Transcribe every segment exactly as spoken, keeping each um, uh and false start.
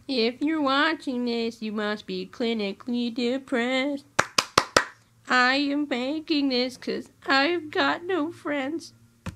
If you're watching this, you must be clinically depressed. I am making this because I've got no friends.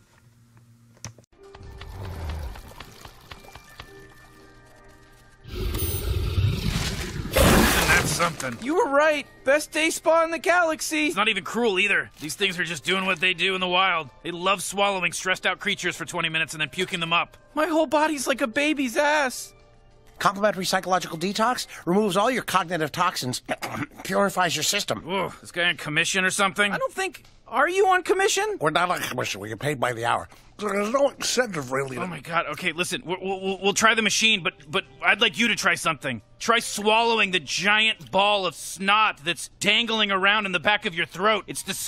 That's something. You were right. Best day spa in the galaxy. It's not even cruel either. These things are just doing what they do in the wild. They love swallowing stressed out creatures for twenty minutes and then puking them up. My whole body's like a baby's ass. Complimentary psychological detox removes all your cognitive toxins, purifies your system. Ooh, this guy on commission or something? I don't think... Are you on commission? We're not on commission. We get paid by the hour. There's no incentive, really. Oh my god, okay, listen, we'll, we'll, we'll try the machine, but but I'd like you to try something. Try swallowing the giant ball of snot that's dangling around in the back of your throat. It's dis-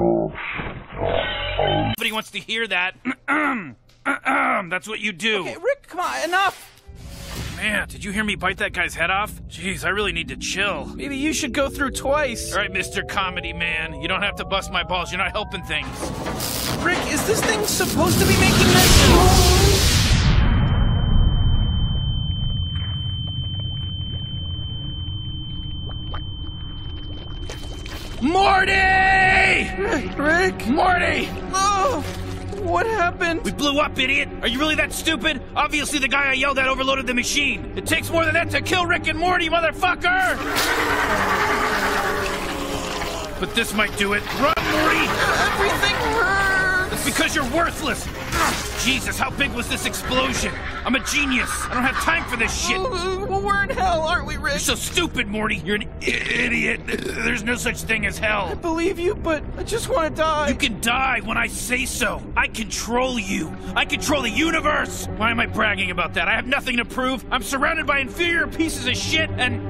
Nobody wants to hear that. That's what you do. Okay, Rick, come on, enough! Man, did you hear me bite that guy's head off? Jeez, I really need to chill. Maybe you should go through twice. All right, Mister Comedy Man, you don't have to bust my balls. You're not helping things. Rick, is this thing supposed to be making this? Morty! Rick, Rick! Morty! Oh, what happened? We blew up, idiot! Are you really that stupid? Obviously the guy I yelled at overloaded the machine. It takes more than that to kill Rick and Morty, motherfucker! But this might do it. Run, Morty! Everything hurts! It's because you're worthless! Jesus, how big was this explosion? I'm a genius. I don't have time for this shit. Oh, well, we're in hell, aren't we, Rick? You're so stupid, Morty. You're an idiot. There's no such thing as I hell. believe you, but I just want to die. You can die when I say so. I control you. I control the universe. Why am I bragging about that? I have nothing to prove. I'm surrounded by inferior pieces of shit and...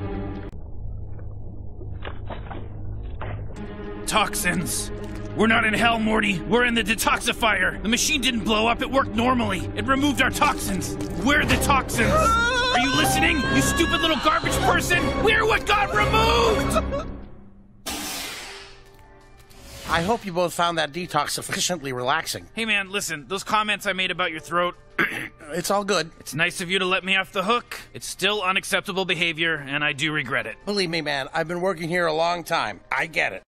toxins. We're not in hell, Morty. We're in the detoxifier. The machine didn't blow up. It worked normally. It removed our toxins. We're the toxins. Are you listening, you stupid little garbage person? We're what got removed! I hope you both found that detox sufficiently relaxing. Hey, man, listen. Those comments I made about your throat... It's all good. It's nice of you to let me off the hook. It's still unacceptable behavior, and I do regret it. Believe me, man, I've been working here a long time. I get it.